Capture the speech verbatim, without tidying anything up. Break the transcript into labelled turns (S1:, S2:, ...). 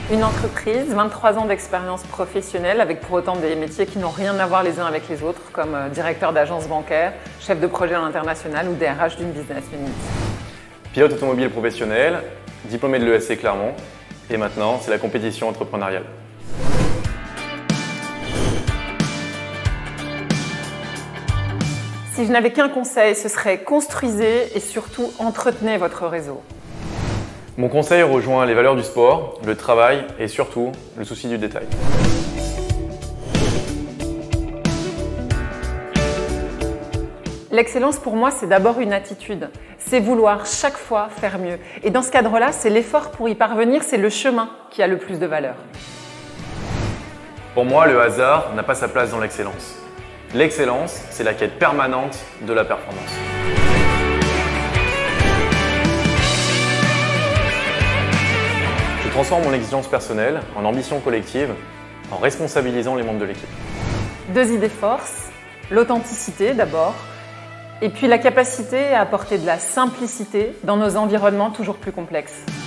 S1: Une entreprise, vingt-trois ans d'expérience professionnelle avec pour autant des métiers qui n'ont rien à voir les uns avec les autres, comme directeur d'agence bancaire, chef de projet à l'international ou D R H d'une business unit.
S2: Pilote automobile professionnel, diplômé de l'E S C Clermont, et maintenant c'est la compétition entrepreneuriale.
S1: Si je n'avais qu'un conseil, ce serait construisez et surtout entretenez votre réseau.
S2: Mon conseil rejoint les valeurs du sport, le travail et surtout le souci du détail.
S1: L'excellence pour moi, c'est d'abord une attitude. C'est vouloir chaque fois faire mieux. Et dans ce cadre-là, c'est l'effort pour y parvenir, c'est le chemin qui a le plus de valeur.
S2: Pour moi, le hasard n'a pas sa place dans l'excellence. L'excellence, c'est la quête permanente de la performance. Je transforme mon exigence personnelle en ambition collective en responsabilisant les membres de l'équipe.
S1: Deux idées force, l'authenticité d'abord, et puis la capacité à apporter de la simplicité dans nos environnements toujours plus complexes.